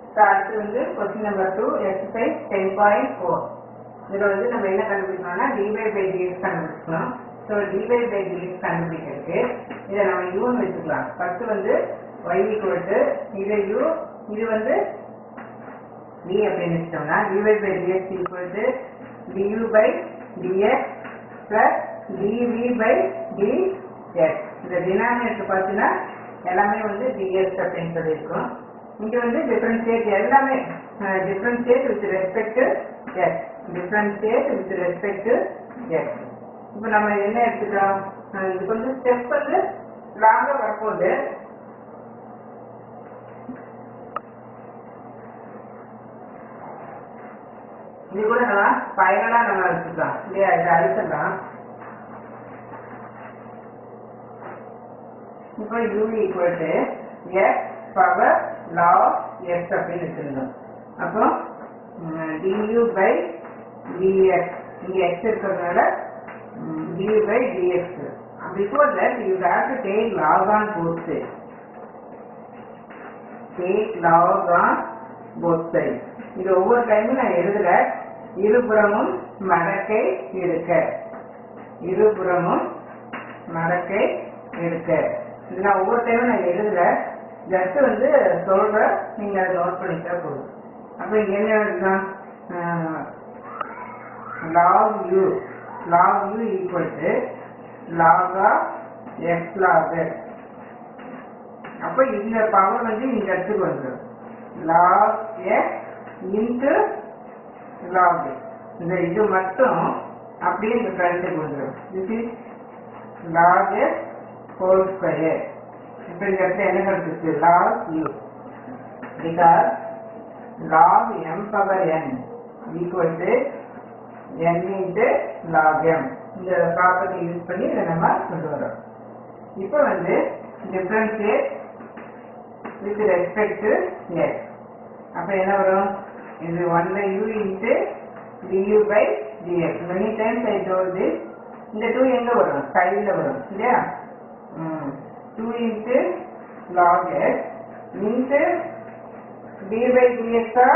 So அடுத்து வந்து question number 2 exercise 10.4. இதுல வந்து நம்ம என்ன கண்டுபிடிக்கணும்னா dy by dx கண்டுபிடிக்கணும். So dy by dx கண்டுபிடிக்கிறதுக்கு இதை நம்ம u ன்னு வச்சுக்கலாம். ஃபர்ஸ்ட் வந்து y equal to இது u, இது வந்து v அப்படின்னு வச்சிட்டோம்னா dy by dx equal to du by dx plus dv by dx. இந்த டினாமினேட்டர் பார்த்தீங்கன்னா எல்லாமே வந்து dx அப்படின்னு சொல்லியிருக்கோம். இங்க வந்து டிஃபரன்ஷியேட் எல்லாமே differentiate with respect to x, differentiate with respect to x. இப்போ நம்ம என்ன எடுத்துக்கிறோம், இதுக்கு வந்து ஸ்டெப் வந்து லாங்கா வரப்போகுது. இது கூட நம்ம ஃபைனலா நம்ம எடுத்துக்கலாம் இல்லையா, இதை அழுத்தலாம். இப்போ u equal to x power log x அப்படின்னு வச்சிருந்தோம். அப்போ du by dx, இங்க x இருக்கிறதுனால du by dx. Before that you have to take log on both sides. Take log on both sides. இது ஒவ்வொரு டைமும் நான் எழுதுற இருபுறமும் மடக்கை எடுக்க, இருபுறமும் மடக்கை எடுக்க. இது நான் ஒவ்வொரு டைமும் நான் எழுதுற, ஜஸ்ட் வந்து சொல்ற, நீங்க அதை நோட் பண்ணிட்டா போதும். அப்ப இங்க என்ன எழுதலாம், log u, log u equal to log of x log x. அப்ப இந்த பவர் வந்து இந்த இடத்துக்கு வந்துடும், log x into log x. இந்த இது மட்டும் அப்படியே இந்த ஃப்ரண்ட்டுக்கு வந்துடும். this is log x whole square. இப்போ இந்த இடத்துல என்ன கிடைச்சிருக்கு, log u, because log m power n equal to n into log m. இந்த ப்ராப்பர்ட்டி யூஸ் பண்ணி இதை நம்ம கொண்டு வரோம். இப்போ வந்து differentiate with respect to x. அப்போ என்ன வரும், இது 1 by u into du by dx. many times I told this. இந்த 2 எங்க வரும், சைடில் வரும் இல்லையா. 2 into log x into d by dx of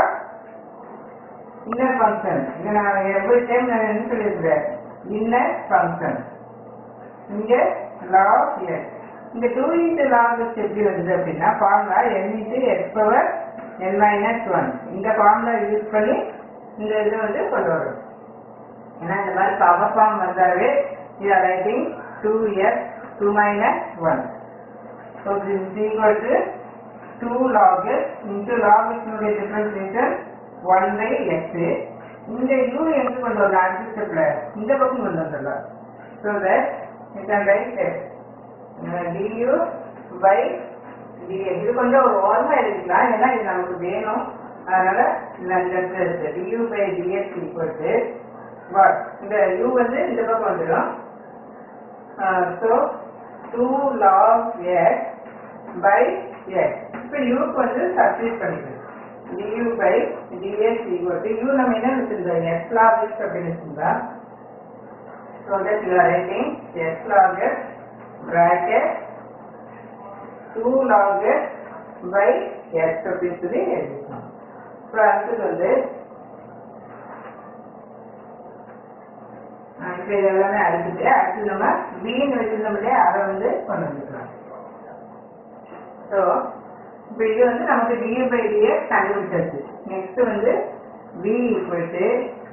inner function. இங்க நான் every time நான் என்ன சொல்லியிருக்கிறேன், inner function. இங்க log x. இந்த 2 into log x எப்படி வருது அப்படின்னா formula n into x power n minus 1. இந்த ஃபார்முலா யூஸ் பண்ணி இந்த இது வந்து கொண்டு வரும். ஏன்னா இந்த மாதிரி பவர் ஃபார்ம் வந்தாவே இது writing 2x 2 minus 1. So this is equal to 2 log x into log x nuடைய differentiation 1 by x. இந்த u எங்க கொண்டு வரலாம், அடுத்த ஸ்டெப்ல இந்த பக்கம் கொண்டு வந்துடலாம். So that you can write du by dx. இது கொஞ்சம் ஒரு ஓரமா எழுதிக்கலாம், ஏன்னா இது நமக்கு வேணும், அதனால இந்த du by dx equal to what, இந்த u வந்து இந்த பக்கம் வந்துடும். So 2 log x by x. இப்போ u வந்து சப்ஸ்டிட்யூட் பண்ணிக்கலாம், du by dx equal to u நம்ம என்ன வச்சிருந்தோம், x log x அப்படின்னு வச்சிருந்தா. So that you are writing x log x bracket 2 log x by x அப்படின்னு சொல்லி எழுதிக்கலாம். இப்போ அடுத்தது வந்து இப்போ இதெல்லாமே அடிச்சுட்டு அடுத்து நம்ம பின்னு வச்சிருந்தோம் இல்லையா, அதை வந்து கொண்டு வந்துக்கலாம். ஸோ இப்போ இது வந்து நமக்கு du by dx கண்டுபிடிச்சாச்சு. நெக்ஸ்ட் வந்து v equal to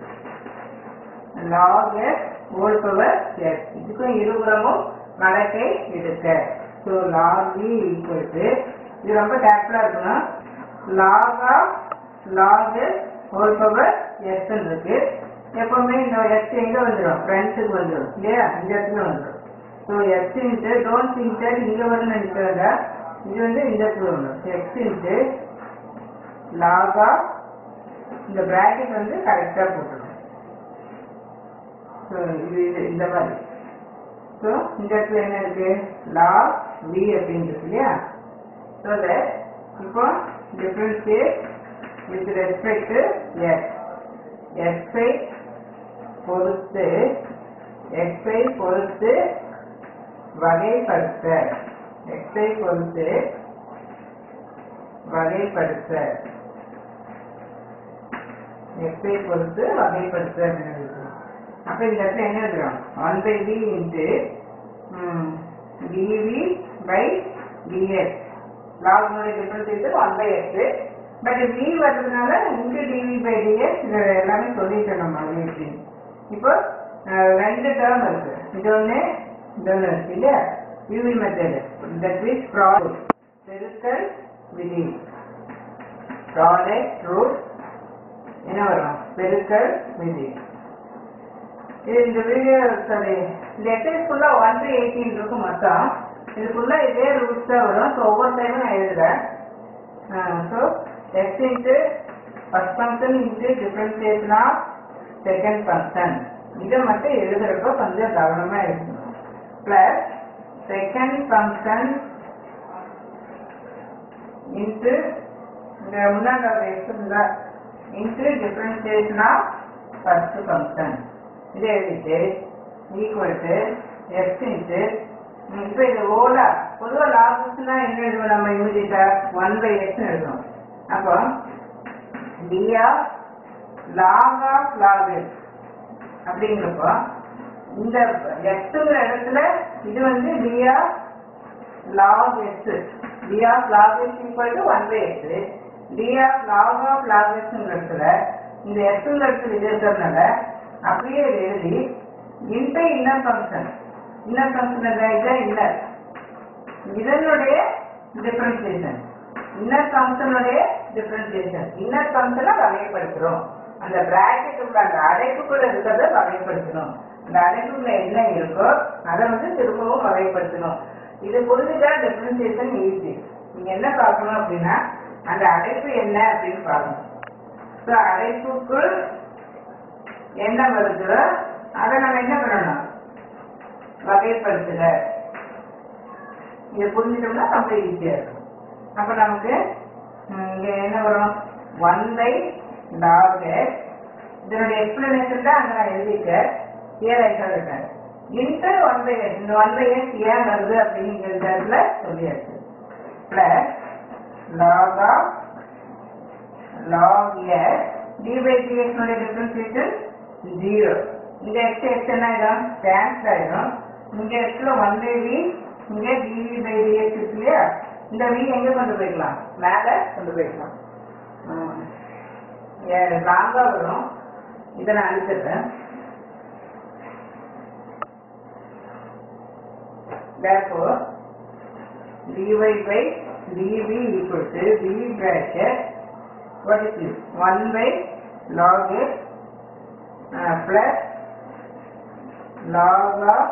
log x whole power x. இதுக்கும் இருபுறமும் மடக்கை எடுக்க. So log v equal to, இது ரொம்ப கேர்ஃபுல்லாக இருக்கணும், log of log x whole power x இருக்கு. எப்பவுமே இந்த x எங்க வந்துடும், ஃப்ரண்ட்டுக்கு வந்துடும் இல்லையா, இந்த இடத்துல வந்துடும். So x into don't think that இங்கே வரும்னு நினைக்கிறதா, இது வந்து இந்த இடத்துல வந்துடும். x இன்ட்டு log of, இந்த பிராக்கெட் வந்து கரெக்டாக போட்டுடும். ஸோ இது இந்த மாதிரி. ஸோ இந்த இடத்துல என்ன இருக்கு, log v அப்படின்னு இருக்கு இல்லையா. ஸோ தட் இப்போ differentiate with respect to x. x-ஐ பொறுத்து வகைப்படுத்த, x-ஐ பொறுத்து வகைப்படுத்த. xஐ பொறுத்து வகைப்படுத்து அப்படின்னு எழுதுறோம். அப்ப இந்த இடத்துல என்ன எழுதுறோம்? 1/v into dv by dx. லாகுனுடைய டிஃபரன்ஷியேஷன் 1/x. பட் v வர்றதுனால இன்டு dv by dx இது எல்லாமே சொல்லிட்டோம் நம்ம ஆல்ரெடி. இப்போ ரெண்டு டேர்ம் இருக்கு. இது ஒன்று இருக்கு இல்லையா? UV method. தட் இஸ் பெருக்கல் விதி. ப்ராடக்ட் ரூட் என்ன வரும்? பெருக்கல் விதி. இந்த வீடியோ சாரி இந்த எக்ஸசைஸ் ஃபுல்லா 1 to 18 இருக்கும் மொத்தம். இது ஃபுல்லா இதே ரூட்ஸ் தான் வரும். ஸோ ஒவ்வொரு டைமும் நான் எழுதுறேன். So x into first function into differentiation of second function. இதை மட்டும் எழுதுறப்போ கொஞ்சம் கவனமா எழுதணும். பிளஸ் செகண்ட் ஃபங்க்ஷன் இன்ட்டு இந்த முன்னாடி எக்ஸ் இருந்தா into differentiation of first function. இதை எழுதிட்டு ஈக்குவல் டு எக்ஸ் இன்ட்டு இப்போ இது ஓலா பொதுவாக லாபஸ்னா என்ன எழுதுவோம்? நம்ம இமீடியட்டா 1/x எழுதுவோம். அப்போ d of log of log x அப்படிங்கிறப்போ இந்த எக்ஸுங்கிற இடத்துல இது வந்து d of log x. d of log x equal to 1/x. d of log of log எக்ஸுங்கிற இடத்துல இந்த எக்ஸுங்கிற இடத்துல இது இருக்கிறதுனால அப்படியே எழுதி into inner function. Inner function இதான் இன்னர். இதனுடைய டிஃபரன்ஷியேஷன். இன்னர் ஃபங்க்ஷனுடைய டிஃபரன்ஷியேஷன். இன்னர் ஃபங்க்ஷனை வகைப்படுத்துறோம். அந்த பிராக்கெட்டுக்குள்ள அந்த அடைப்புக்குள்ள இருக்கிறத வகைப்படுத்தணும். அந்த அடைப்புக்குள்ள என்ன இருக்கோ அதை வந்து திரும்பவும் வகைப்படுத்தணும். இது புரிஞ்சுட்டா டிஃபரன்ஷியேஷன் ஈஸி. நீங்க என்ன பார்க்கணும் அப்படின்னா அந்த அடைப்பு என்ன அப்படின்னு பார்க்கணும். ஸோ அடைப்புக்குள் என்ன வருதோ அதை நம்ம என்ன பண்ணணும்? வகைப்படுத்துக. இதை புரிஞ்சுட்டோம்னா ரொம்ப ஈஸியா இருக்கும். அப்ப நமக்கு இங்க என்ன வரும்? 1/log x. இதனுடைய எக்ஸ்பிளனேஷன் தான் அங்க நான் எழுதிட்டேன். கிளியர் ஆயிட்டேன். Into 1/x. இந்த 1/x ஏன் வருது அப்படிங்கிறதுல சொல்லியாச்சு. Plus log of log x d by dx உடைய டிஃபரன்ஷியேஷன் 0. இந்த x என்ன ஆயிடும்? கேன்சல் ஆயிடும். இங்க இடத்துல 1/v இங்க dv by dx இருக்கு இல்லையா? இந்த v எங்க கொண்டு போய்க்கலாம்? மேல கொண்டு போய்க்கலாம். லாங்கா வரும். இதை நான் அழிச்சிடுறேன். therefore dy by dv equal to v bracket what is this? 1/log x plus log of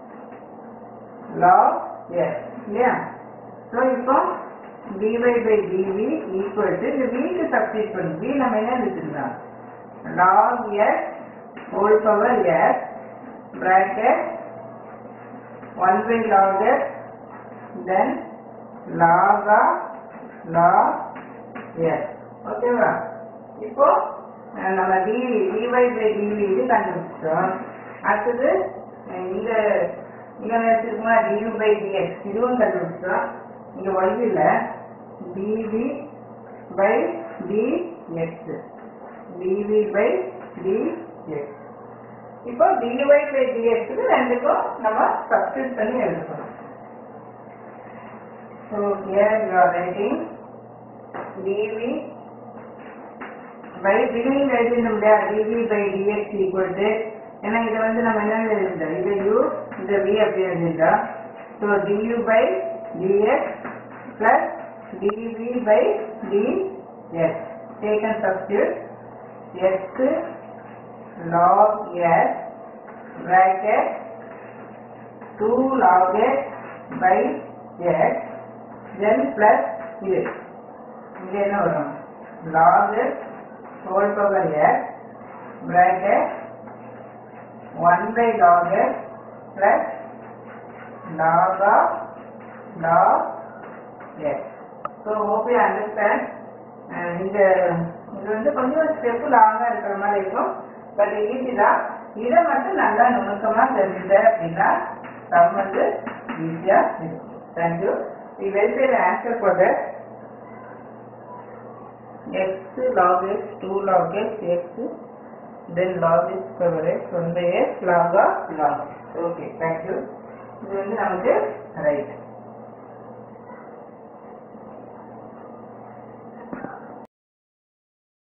log x. Yeah. So இப்போ dy by dv equal to இந்த v க்கு சப்ஸ்டிட் பண்ணி v நம்ம என்ன எழுதிடலாம்? log x whole power x bracket 1/log x then log of log x. ஓகேவா? இப்போ நம்ம dy by dv இது கண்டுபிடிச்சோம். அடுத்தது இங்க வச்சிருக்கோம்னா du by dx இதுவும் கண்டுபிடிச்சோம். இங்க வழியில dv by dx dv by dx. இப்போ dy by dx ரெண்டுக்கும் நம்ம சப்ஸ்டிட் பண்ணி எழுதணும். So here you are writing dv by beginning எழுதினோம் இல்லையா? dv by dx equal to ஏன்னா இதை வந்து நம்ம என்ன எழுதிட்டோம்? இதை u இந்த v அப்படி எழுதிட்டோம். So du by dx plus dv by dx taken substitute x log x bracket 2 log x by x then plus இது இங்கே என்ன வரும்? log x whole power x bracket 1/log x plus log of log x. So hope you understand. இது வந்து கொஞ்சம் step லாங்கா இருக்கிற மாதிரி இருக்கும். பட் ஈஸி தான். இதை மட்டும் நல்லா நுணுக்கமா தெரிஞ்சுட்ட அப்படின்னா சம் வந்து ஈஸியா இருக்கும். Thank you. We will say the answer for that. x log x 2 log x x then log x power x 1 by x log of log x. Okay, thank you. இது வந்து நமக்கு ரைட்.